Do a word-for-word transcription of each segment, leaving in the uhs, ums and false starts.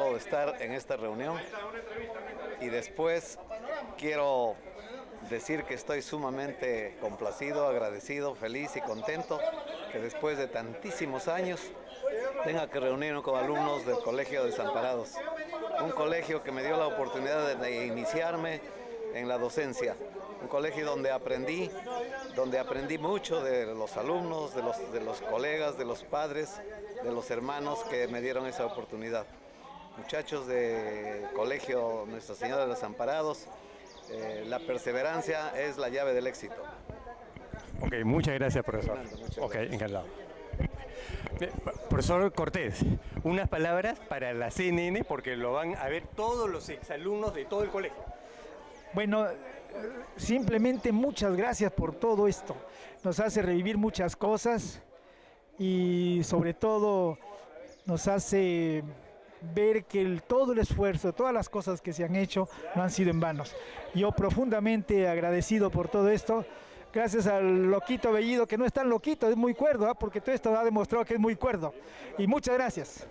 honrado de estar en esta reunión y después quiero decir que estoy sumamente complacido, agradecido, feliz y contento que después de tantísimos años tenga que reunirme con alumnos del Colegio Desamparados, un colegio que me dio la oportunidad de iniciarme en la docencia, un colegio donde aprendí, donde aprendí mucho de los alumnos, de los, de los colegas, de los padres, de los hermanos que me dieron esa oportunidad. Muchachos del Colegio Nuestra Señora de los Desamparados, eh, la perseverancia es la llave del éxito. Ok, muchas gracias, profesor. Muchas ok, gracias. encantado. Eh, profesor Cortés, unas palabras para la C N N, porque lo van a ver todos los exalumnos de todo el colegio. Bueno, simplemente muchas gracias por todo esto. Nos hace revivir muchas cosas y sobre todo nos hace ver que el, todo el esfuerzo, todas las cosas que se han hecho no han sido en vanos. Yo profundamente agradecido por todo esto. Gracias al loquito Bellido, que no es tan loquito, es muy cuerdo, ¿eh? Porque todo esto ha demostrado que es muy cuerdo. Y muchas gracias.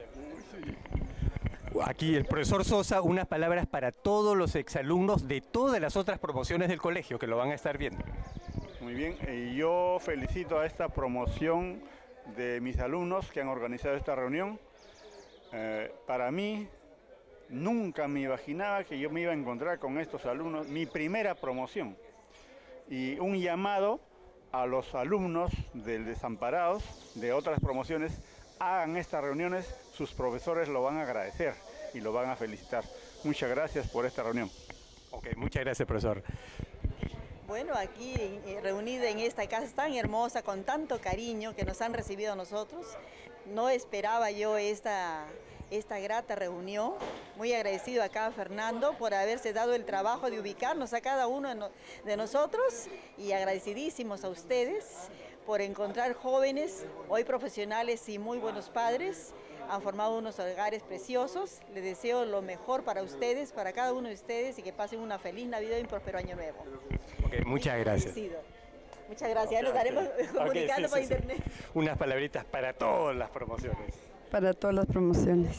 Aquí el profesor Sosa, unas palabras para todos los exalumnos de todas las otras promociones del colegio que lo van a estar viendo. Muy bien, y yo felicito a esta promoción de mis alumnos que han organizado esta reunión. Eh, para mí, nunca me imaginaba que yo me iba a encontrar con estos alumnos, mi primera promoción. Y un llamado a los alumnos del Desamparados, de otras promociones, hagan estas reuniones, sus profesores lo van a agradecer y lo van a felicitar. Muchas gracias por esta reunión. Ok, muchas gracias, profesor. Bueno, aquí eh, reunida en esta casa tan hermosa, con tanto cariño que nos han recibido a nosotros, no esperaba yo esta, esta grata reunión. Muy agradecido acá a Fernando por haberse dado el trabajo de ubicarnos a cada uno de nosotros y agradecidísimos a ustedes por encontrar jóvenes, hoy profesionales y muy buenos padres. Han formado unos hogares preciosos. Les deseo lo mejor para ustedes, para cada uno de ustedes y que pasen una feliz Navidad y un próspero año nuevo. Ok, muchas gracias. Muchas gracias, nos estaremos comunicando okay, sí, por sí, internet. Sí. Unas palabritas para todas las promociones. Para todas las promociones.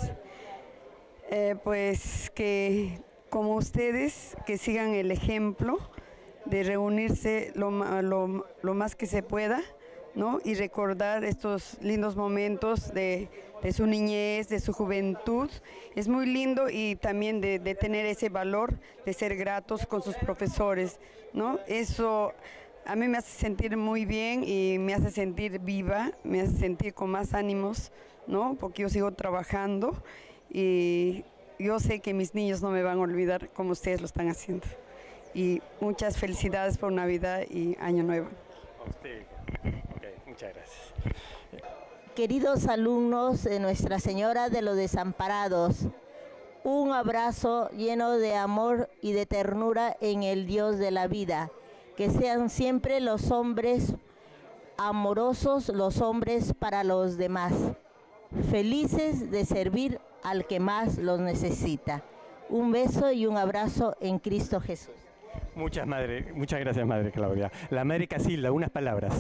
Eh, pues que como ustedes, que sigan el ejemplo de reunirse lo, lo, lo más que se pueda, ¿no? Y recordar estos lindos momentos de, de su niñez, de su juventud. Es muy lindo y también de, de tener ese valor de ser gratos con sus profesores, ¿no? Eso a mí me hace sentir muy bien y me hace sentir viva, me hace sentir con más ánimos, ¿no? Porque yo sigo trabajando y yo sé que mis niños no me van a olvidar como ustedes lo están haciendo. Y muchas felicidades por Navidad y Año Nuevo. A usted. Okay, muchas gracias. Queridos alumnos de Nuestra Señora de los Desamparados, un abrazo lleno de amor y de ternura en el Dios de la vida. Que sean siempre los hombres amorosos, los hombres para los demás, felices de servir al que más los necesita. Un beso y un abrazo en Cristo Jesús. Muchas, madre, muchas gracias, Madre Claudia. La Madre Casilda, unas palabras.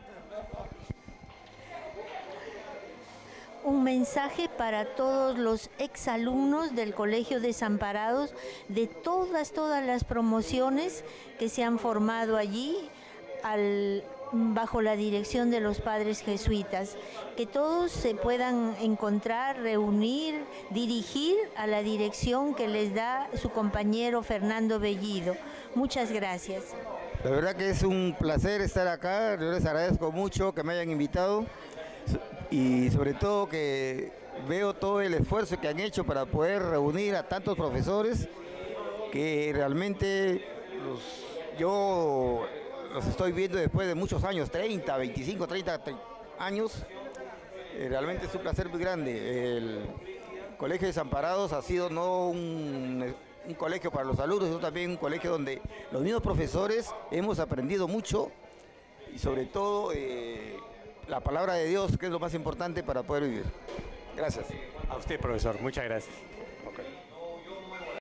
Un mensaje para todos los exalumnos del Colegio Desamparados, de todas, todas las promociones que se han formado allí al, bajo la dirección de los padres jesuitas. Que todos se puedan encontrar, reunir, dirigir a la dirección que les da su compañero Fernando Bellido. Muchas gracias. La verdad que es un placer estar acá, yo les agradezco mucho que me hayan invitado. Y sobre todo que veo todo el esfuerzo que han hecho para poder reunir a tantos profesores que realmente los, yo los estoy viendo después de muchos años, treinta, veinticinco, treinta años. Eh, realmente es un placer muy grande. El Colegio Desamparados ha sido no un, un colegio para los alumnos, sino también un colegio donde los mismos profesores hemos aprendido mucho y sobre todo eh, la palabra de Dios, que es lo más importante para poder vivir. Gracias. A usted, profesor. Muchas gracias. Okay.